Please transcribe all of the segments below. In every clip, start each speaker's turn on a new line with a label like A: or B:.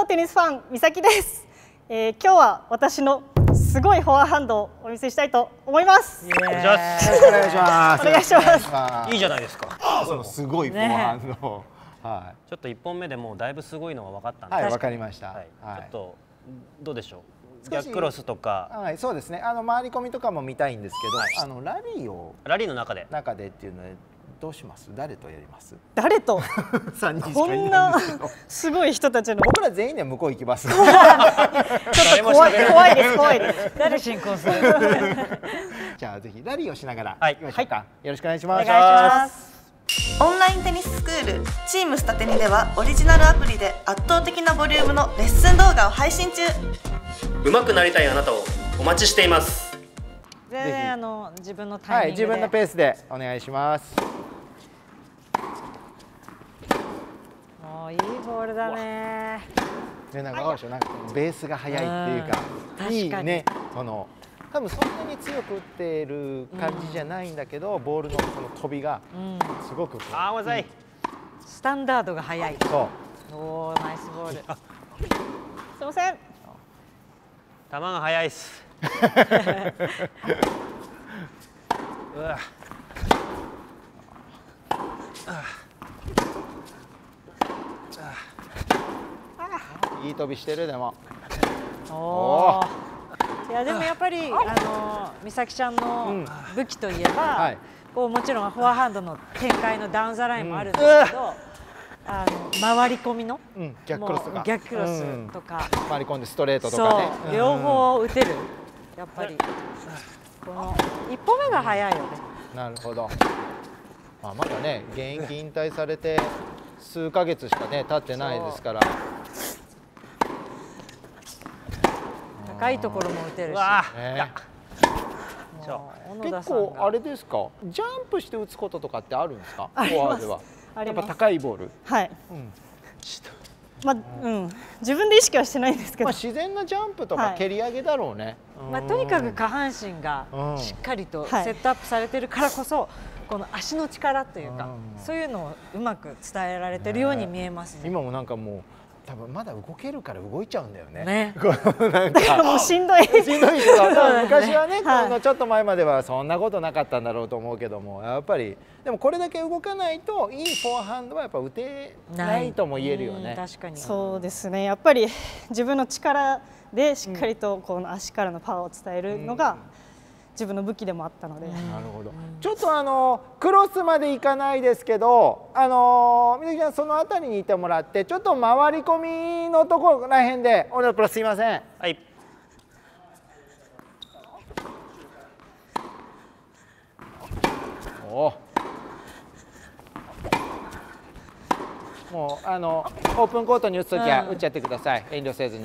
A: ローテニスファンみさきです。今日は私のすごいフォアハンドをお見せしたいと思います。
B: お願いします。
A: お願いします。
B: いいじゃないですか。
C: そのすごいフォアハンド。はい。
B: ちょっと1本目でもうだいぶすごいのが分かったんで。
C: はい、分かりました。
B: はい。ちょっとどうでしょう。
C: 少し
B: 逆クロスとか。
C: はい、そうですね。回り込みとかも見たいんですけど、ラリーの中でっていうのでどうします？誰とやります？
A: 誰と？
C: 3人し
A: こ
C: かい
A: んな
C: ないんですけど。
A: すごい人たちの。
C: 僕ら全員で向こう行きます。
A: ちょっと怖いです。
D: 誰進行する？
C: じゃあぜひラリーをしながら
B: はい
C: 行きましょうか。よろしくお願いします。
A: お願いします。
E: オンラインテニススクールチームスタテニではオリジナルアプリで圧倒的なボリュームのレッスン動画を配信中。
B: 上手くなりたいあなたをお待ちしています。
D: 全然自分のタイミングで、
C: 自分のペースでお願いします。
D: もういいボールだね。
C: ね、なんかどうでしょう、なんかベースが速いっていうか、いいね、多分そんなに強く打ってる感じじゃないんだけど、ボールのその飛びがすごくこう、
B: あー、ごめんなさい。
D: スタンダードが速い。
C: そう。
D: おお、ナイスボール。
A: すみません。
B: 球が速いっす。うわ。
C: いい飛びしてるでも。
D: おお。いやでもやっぱり美咲ちゃんの武器といえば、こうもちろんフォアハンドの展開のダウンザラインもあるんですけど、回り込みの
C: 逆クロスとか、
D: 逆クロスとか、
C: 回り込んでストレートとかね。
D: そう、両方打てる。やっぱりこの一歩目が早いよね。
C: なるほど。まだね、現役引退されて数ヶ月しかね経ってないですから。
D: 高いところも打てるし。
C: 結構あれですか、ジャンプして打つこととかってあるんですか？
A: あります。
C: やっぱ高いボール。
A: はい。自分で意識はしてないんですけど。
C: 自然なジャンプとか蹴り上げだろうね。
D: とにかく下半身がしっかりとセットアップされてるからこそ、この足の力というか、そういうのをうまく伝えられてるように見えますね。
C: 今もなんかもう多分まだ動けるから動いちゃうんだよね。
D: ね。
A: なんかもうしんどい。
C: しんどいけど、昔はね、ちょっと前まではそんなことなかったんだろうと思うけども、やっぱりでもこれだけ動かないといいフォアハンドはやっぱ打てないとも言えるよね。
D: 確かに。
A: そうですね。やっぱり自分の力でしっかりとこの足からのパワーを伝えるのが自分の武器でもあったので。なる
C: ほど。ちょっとクロスまでいかないですけど、みずきちゃんその辺りにいてもらって、ちょっと回り込みのところらへんで、オレプロすいません。
B: はい。
C: もうオープンコートに打つときは打っちゃってください。遠慮せずに。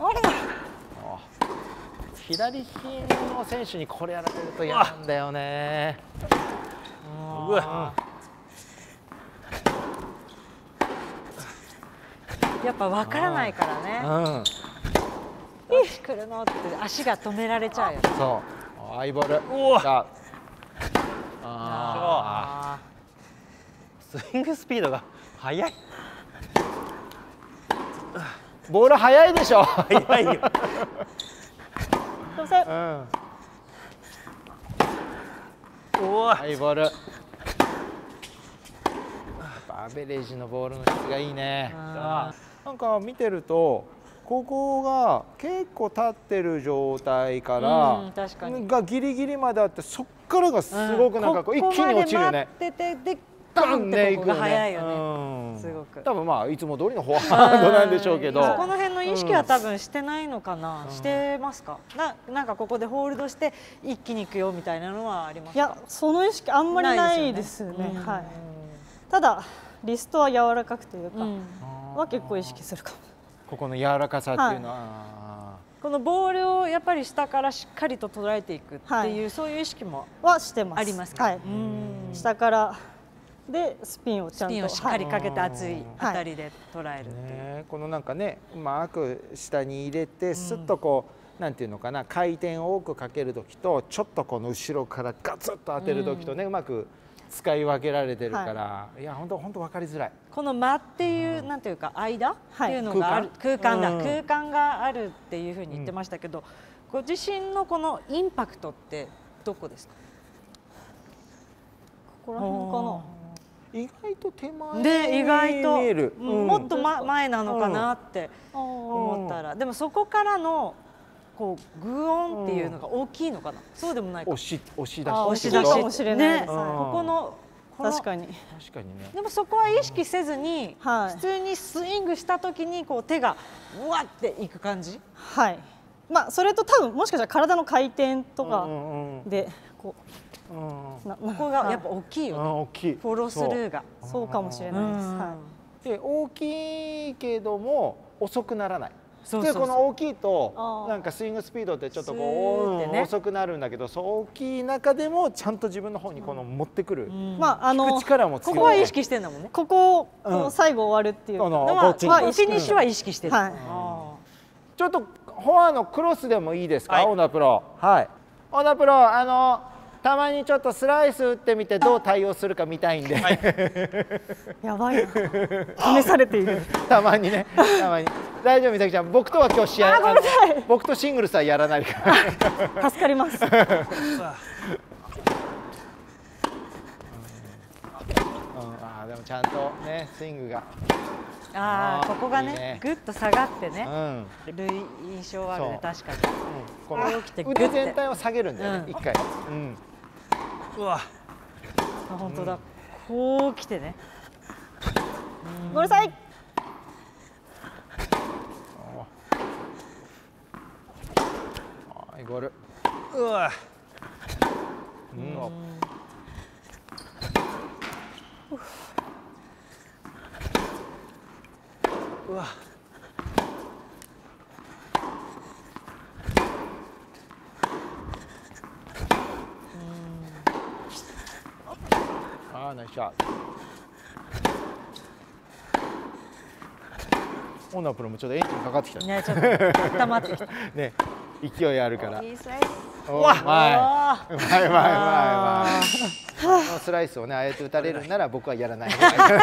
C: 左利きの選手にこれやられると嫌なんだよね。
B: うわ。
D: やっぱ分からないからね。どっち来るのって足が止められちゃうよね。
C: そう。アイボール。
B: スイングスピードが速い。
C: ボール速いでしょ。
B: 速いよ。
C: アイボール。アベレージのボールの質がいいね。なんか見てるとここが結構立ってる状態からがギリギリまであって、そっからがすごくなんかこう一気に落ちるよね。
D: バンってここが早いよね。すごく。
C: 多分いつも通りのフォアハンドなんでしょうけど。
D: そこの辺の意識は多分してないのかな。してますか。なんかここでホールドして一気にいくよみたいなのはありますか。
A: いや、その意識あんまりないですね。はい。ただリストは柔らかくというかは結構意識するかも。
C: ここの柔らかさっていうのは。
D: このボールをやっぱり下からしっかりと捉えていくっていうそういう意識も
A: してます。
D: ありますか。
A: 下からでスピンをちゃんと
D: しっかりかけて厚いあたりで捉えるっていう。
C: このなんかね、うまく下に入れてすっとこうなんていうのかな、回転を多くかける時とちょっとこの後ろからガツッと当てる時とね、うまく使い分けられてるから、いや本当分かりづらい。
D: この間っていうなんていうか間っていうのがある、空間だ、空間があるっていうふうに言ってましたけど、ご自身のこのインパクトってどこですか？
A: ここら辺かな。
C: 意外と手前
D: で意外と
C: 見える、
D: もっと前なのかなって思ったら、でもそこからのこうグオンっていうのが大きいのかな。そうでもないか。
C: 押し出し
A: かもしれないです。
D: ここの
A: 確かに
C: ね。
D: でもそこは意識せずに、普通にスイングした時にこう手がうわっていく感じ。
A: はい。まあそれと多分もしかしたら体の回転とかでこう。
D: ここがやっぱ大きいよね。
C: 大きい。
D: フォロースルーが。
A: そうかもしれないです。はい。
C: で大きいけども遅くならない。
D: そう
C: この大きいとなんかスイングスピードってちょっとこう遅くなるんだけど、そう大きい中でもちゃんと自分の方にこの持ってくる。
A: まあ
C: 力も強い。
D: ここは意識してんだもんね。
A: ここを最後終わるっていうの
D: はフィニッシュは意識してる。
C: ちょっとフォアのクロスでもいいですか、オーナープロ。はい。オーナープロたまにちょっとスライス打ってみてどう対応するか見たいんで、はい、
A: やばい試されている
C: たまにね、たまに大丈夫。美咲ちゃん、僕とは今日試合僕とシングルスはやらないから
A: 助かります
C: でもちゃんとねスイングが
D: ここがねぐっと下がってね、類印象あるね。確かに
C: この腕全体を下げるんだよね、一回。
B: うわ、
D: 本当だ。こう来てね。
A: ごめんなさい。
C: ゴール。
B: うわ。うわ。
C: ナイスショット。オーナープロもちょっとエンジンかかってきたね。
D: ちょっと溜まってきた。
C: ね、勢いあるから。
D: いいスライス。
C: うまい。うまい。スライスをね、ああやって打たれるなら僕はやらない。い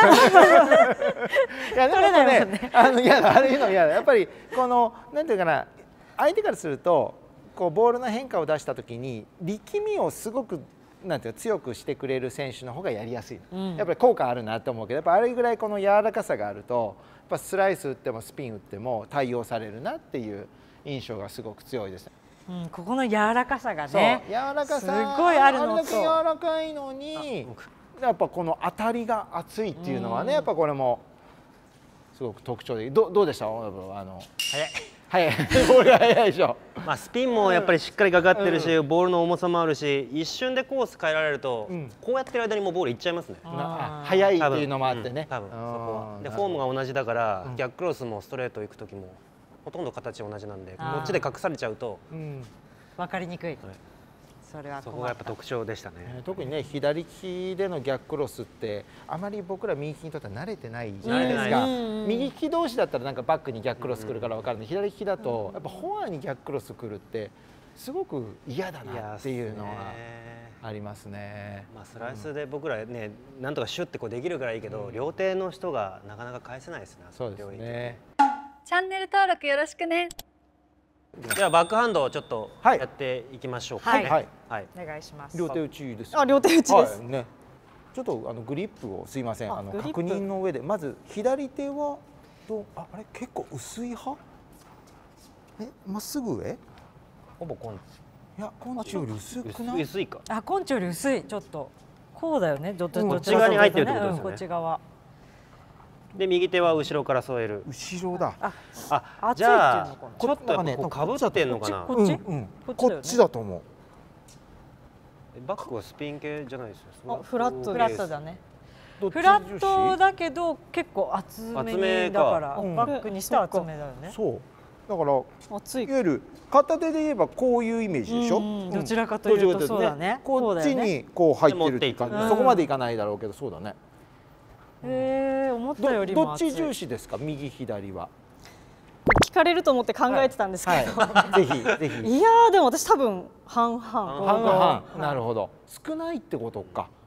C: やでもね、いやあれいうの嫌だ。やっぱりこのなんていうかな、相手からするとこうボールの変化を出した時に力みをすごくなんていうか強くしてくれる選手の方がやりやすい、やっぱり効果あるなと思うけど、やっぱあれぐらいこの柔らかさがあるとやっぱスライス打ってもスピン打っても対応されるなっていう印象がすごく強いですね。
D: ここの柔らかさがね、
C: 柔らかさ
D: すごいあるのと、
C: あれだけ柔らかいのにやっぱこの当たりが熱いっていうのはね、やっぱこれもすごく特徴的。どうでした？早いボールが速いでしょ。
B: まあスピンもやっぱりしっかりかかってるし、ボールの重さもあるし、一瞬でコース変えられると、こうやってる間にもうボールいっちゃいますね。
C: 速いっていうのもあってね。
B: 多分そこは。でフォームが同じだから逆クロスもストレート行く時もほとんど形同じなんで、こっちで隠されちゃうと
D: 分かりにくい。
B: そこがやっぱ特徴でしたね。
C: 特にね、左利きでの逆クロスってあまり僕ら右利きにとっては慣れてないじゃないですか。右利き同士だったらなんかバックに逆クロス来るから分かるんで、左利きだとやっぱフォアに逆クロス来るってすごく嫌だなっていうのはありますね。
B: まあスライスで僕らね、なんとかシュッてこうできるからいいけど、両手の人がなかなか返せないですね。
C: そうですね。
F: チャンネル登録よろしくね。
B: ではバックハンドをちょっとやっていきましょうかね。
D: はい、お願いします。
C: 両手打ちです。
A: 両手打ちです。
C: ね。ちょっとグリップをすいません、確認の上でまず左手はあれ結構薄い派？まっすぐ上？
B: ほぼコン。
C: いやコンチより薄くない？
B: 薄いか。
D: コンチより薄い。ちょっとこうだよね。どっち
B: 側に入ってるってことですよね。
D: こっち側。
B: で右手は後ろから添える。
C: 後ろだ。
B: じゃあちょっとねかぶってんのかな。
D: こっち？
C: こっちだと思う。
B: バックはスピン系じゃないですよ。
A: フラット
D: だね。フラットだけど結構厚めだからバックにして厚めだよね。
C: そう。だからいわゆる片手で言えばこういうイメージでしょ。
D: どちらかというとそうだね。
C: こっちにこう入ってるって感じ。そこまでいかないだろうけどそうだね。
D: 思ったよりも
C: どっち重視ですか、右左は？
A: 聞かれると思って考えてたんですけど、
C: ぜひぜひ。
A: いやでも私多分半々。
C: なるほど。少ないってことか。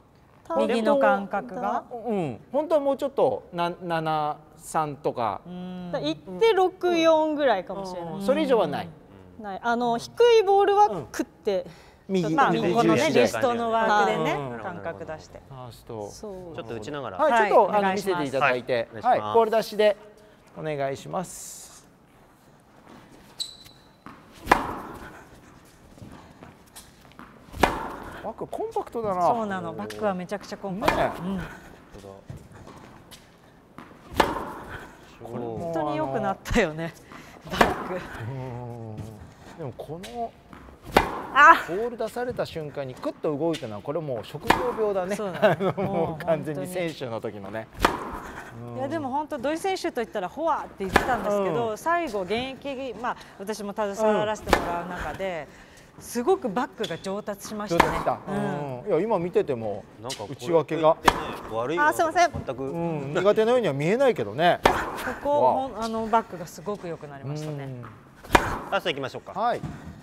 D: 右の感覚が、
C: 本当はもうちょっと7-3とか
A: いって6-4ぐらいかもしれない。
C: それ以上はない。
A: 低いボールは食って
C: 右
D: このねリストのワークでね感覚出して、
B: ちょっと打ちながら、
C: ちょっと見せていただいて、ボール出しでお願いします。バックコンパクトだな。
D: そうなの、バックはめちゃくちゃコンパクト。本当に良くなったよね、バック。
C: でもこのボール出された瞬間にクッと動いたのはこれもう職業病だね。もう完全に選手の時のね。
D: いやでも本当土井選手といったらフォアって言ってたんですけど、最後現役私も携わらせてもらう中ですごくバックが上達しましたね。
C: いや今見てても打ち分けが
B: 悪い。
A: すいません。
C: 全く苦手なようには見えないけどね。
D: ここバックがすごく良くなりましたね。
B: ラストいきましょうか。
C: はい。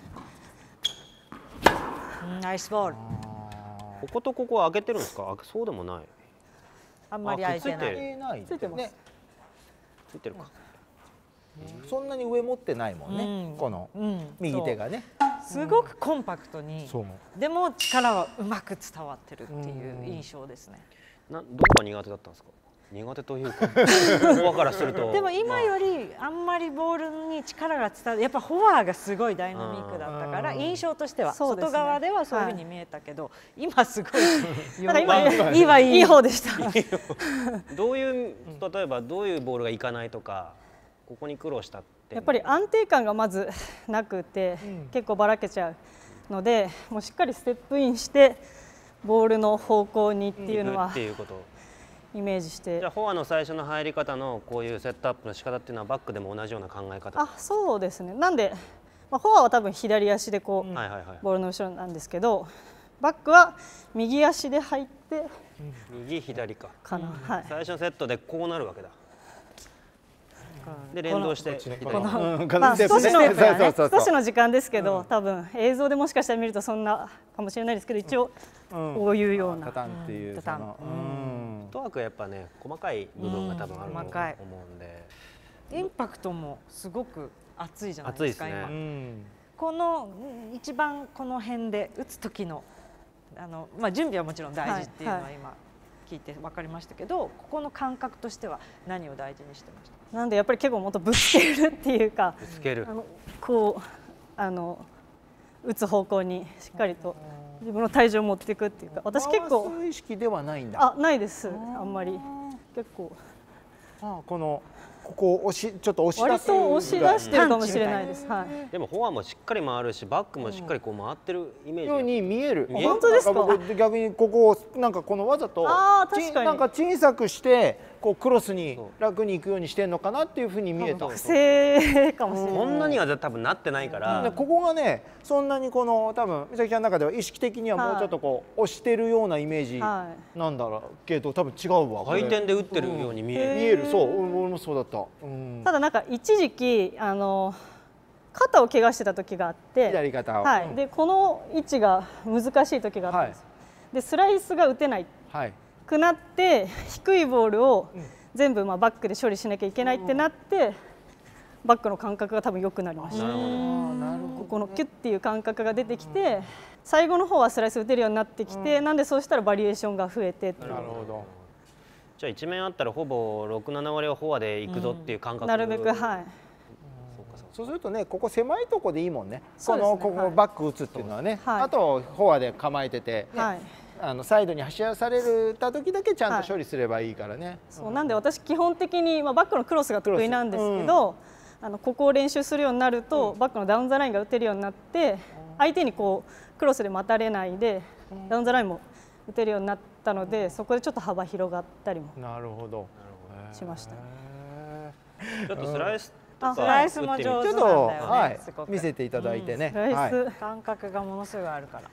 D: ナイスボール。
B: こことここは開けてるんですか？そうでもない。
D: あんまり開いてない。
A: ついてます。
B: ついてるか。
C: そんなに上持ってないもんね。この右手がね。
D: すごくコンパクトに。でも力はうまく伝わってるっていう印象ですね。
B: どこが苦手だったんですか？苦手というか、フォアからすると。
D: でも今よりあんまりボールに力が伝わる、やっぱフォアがすごいダイナミックだったから印象としては外側ではそういうふうに見えたけど、今すごいいい方でした。
B: どういう例えばどういうボールがいかないとか、ここに苦労したって。
A: やっぱり安定感がまずなくて結構ばらけちゃうので、もうしっかりステップインしてボールの方向にっていうのはイメージして。
B: じゃあフォアの最初の入り方のこういうセットアップの仕方っていうのはバックでも同じような考え方？
A: そうですね。なんで、フォアは多分左足でこうボールの後ろなんですけど、バックは右足で入って
B: 右左か
A: な。
B: 最初のセットでこうなるわけだ。で連動して少し
A: の時間ですけど、多分映像でもしかしたら見るとそんなかもしれないですけど、一応こういうような
C: パターンっていう。
B: フットワークやっぱね細かい部分が多分あると思うんで、
D: インパクトもすごく熱いじゃないですか今。この一番この辺で打つ時の準備はもちろん大事っていうのは今聞いて分かりましたけど、ここの感覚としては何を大事にしてました？
A: なんでやっぱり結構もっとぶつけるっていうか、こう打つ方向にしっかりと自分の体重を持っていくっていうか。私結構
C: そういう意識ではないんだ。
A: ないです。あんまり結構
C: ここをちょっと押し出す。
A: 割と押し出してるかもしれないです。
B: でもフォアもしっかり回るし、バックもしっかりこう回ってるイメージ
C: ように見える。
A: 本当ですか？
C: 逆にここをなんかこのわざとなんか小さくしてこうクロスに楽に行くようにしてるのかなっていうふうに見えた。
A: 癖かもしれない。
B: こんなには多分なってないから。
C: ここがねそんなにこの多分美咲ちゃんの中では意識的にはもうちょっとこう押してるようなイメージなんだろうけど、多分違うわ。
B: 回転で打ってるように見える。
C: そう、俺もそうだった。
A: ただなんか一時期肩を怪我してた時があって、
C: 左肩を。
A: でこの位置が難しい時があったんですよ。でスライスが打てないくなって、低いボールを全部バックで処理しなきゃいけないってなって、バックの感覚が多分良くなりました。このキュッっていう感覚が出てきて、最後の方はスライス打てるようになってきて、なんでそうしたらバリエーションが増えてっていう。
C: なるほど。
B: じゃあ1面あったらほぼ6、7割はフォアでいくぞっていう感覚。
A: なるべく
C: そうするとね、ここ狭いとこでいいもんね。ここバック打つっていうのはね。あとフォアで構えてて、サイドに走らされた時だけちゃんと処理すればいいからね。
A: そうなんで私基本的にバックのクロスが得意なんですけど、ここを練習するようになるとバックのダウンザラインが打てるようになって、相手にこうクロスで待たれないでダウンザラインも打てるようになったので、そこでちょっと幅広がったりもしました。
B: ちょっとスライス
D: スライスも上手なんだよね。
C: 見せていただいてね。
D: 感覚がものすごいあるから。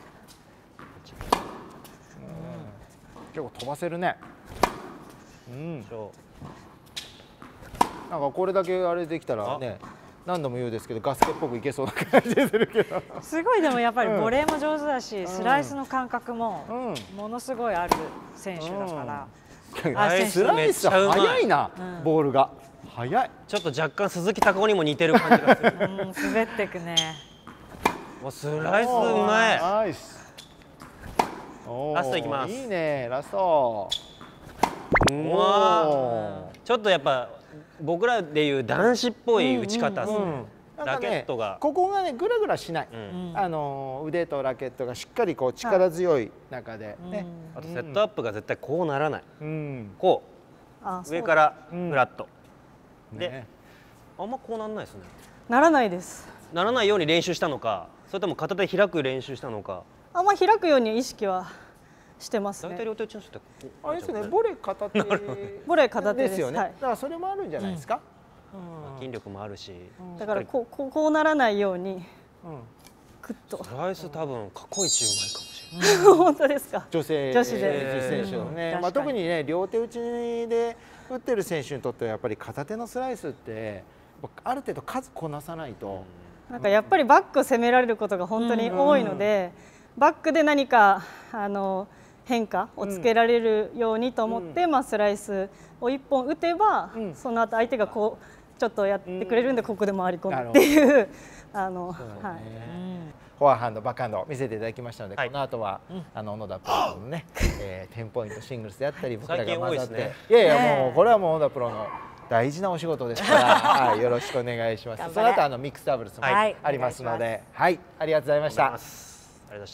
C: 結構飛ばせるね。なんかこれだけあれできたらね、 何度も言うんですけどガスケっぽくいけそうな感じするけど
D: すごいでもやっぱりボレーも上手だし、スライスの感覚もものすごいある選手だから、
C: スライス速いな、ボールが速い。
B: ちょっと若干鈴木孝夫にも似てる感じがする。
D: 滑ってくね。
B: スライスうまい。
C: ナイス。
B: ラストいきます。
C: いいね、ラスト。
B: うまい。ちょっとやっぱ僕らでいう男子っぽい打ち方ですね。ラケットが
C: ここがねグラグラしない、腕とラケットがしっかりこう力強い中でね。
B: あとセットアップが絶対こうならない。こう上からフラットで、あんまこうなんないですね。
A: ならないです。
B: ならないように練習したのか、それとも片手開く練習したのか。
A: あんま開くように意識はしてますね。
B: 大体両手打ちの人って
C: あれですね、ボレー片手
A: ボレー片手
C: ですよね。だからそれもあるんじゃないですか。
B: 筋力もあるし、
A: だからこうならないようにクッと。
B: スライス多分過去一うまいかもしれない。
A: 本当ですか。
C: 女子で選手のね、特にね両手打ちで打ってる選手にとってはやっぱり片手のスライスってある程度数こなさないと。
A: なんかやっぱりバックを攻められることが本当に多いので、バックで何か変化をつけられるようにと思って、スライスを1本打てば、その後相手がこうちょっとやってくれるんで、ここで回り込むっていうフ
C: ォアハンドバックハンド見せていただきましたので、この後は小野田プロのね10ポイントシングルスであったり、僕らが混ざって、いやいやもうこれはもう小野田プロの大事なお仕事ですからよろしくお願いします。その後ミックスダブルスもありますので、はい、ありがとうございました。
B: ありがとうございました。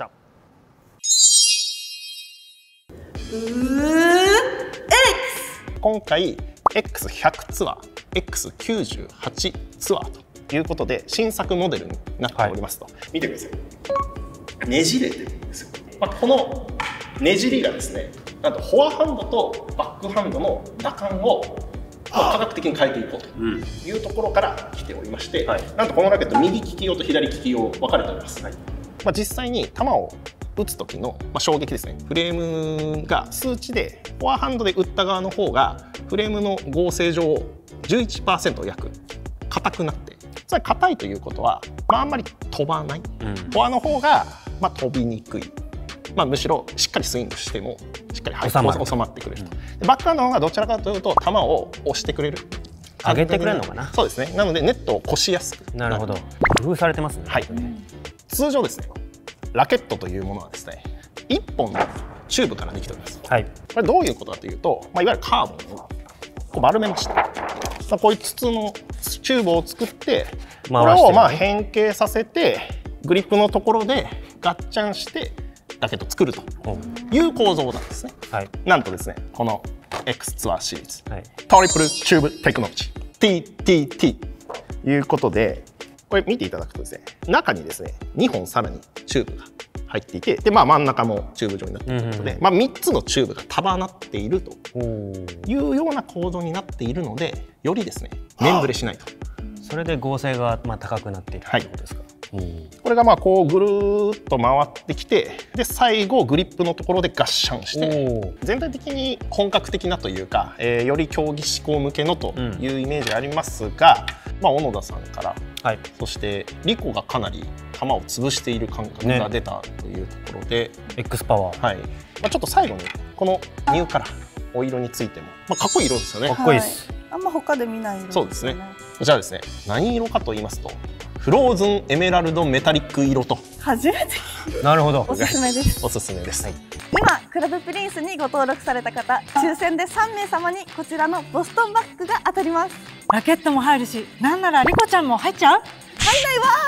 G: 今回 X100 ツアー X98 ツアーということで新作モデルになっておりますと、見てください。ねじれてるんですよ。このねじりがですね、なんとフォアハンドとバックハンドの打感を科学的に変えていこうというところから来ておりまして、なんとこのラケット右利き用と左利き用分かれております。実際に球を打つ時の衝撃ですね、フレームが数値でフォアハンドで打った側の方がフレームの合成上 11% 約硬くなって、それ硬いということは、あんまり飛ばない、フォアの方が飛びにくい、むしろしっかりスイングしてもしっかり収まってくれると。バックハンドの方がどちらかというと球を押してくれる、
B: 上げてくれるのかな。
G: そうですね。なのでネットを越しやすく。
B: なるほど。工夫されてますね。
G: はい。通常ですね、ラケットというものはですね、1本のチューブからできております。はい。これどういうことかというと、いわゆるカーボンをこう丸めました。こういう筒のチューブを作って、これを変形させてグリップのところでガッチャンしてラケットを作るという構造なんですね。はい。なんとですね、この X ツアーシリーズ、トリプルチューブテクノロジー TTT ということで、これ見ていただくとですね、中にですね2本さらにチューブが入っていて、で真ん中もチューブ状になっているということで、3つのチューブが束なっているというような構造になっているので、よりですね面ぶれしないと。
B: それで合成が高くなっているということですか。
G: これがこうぐるーっと回ってきて、で最後グリップのところでガッシャンして、全体的に本格的なというか、より競技志向向けのというイメージありますが、小野田さんから、そしてリコがかなり球を潰している感覚が出たというところで、
B: X パワー、
G: ちょっと最後にこのニューカラーお色についても、かっこいい色ですよね。
B: かっこいいです。
E: あんま他で見ない色ですね。
G: そうですね。じゃあですね、何色かと言いますと、フローズンエメラルドメタリック色と。
E: 初めて。
B: なるほど。
E: おすすめです。
G: おすすめです。
E: 今クラブプリンスにご登録された方、抽選で3名様にこちらのボストンバッグが当たります。
D: ラケットも入るし、なんならリコちゃんも入っちゃう？
E: 入んないわ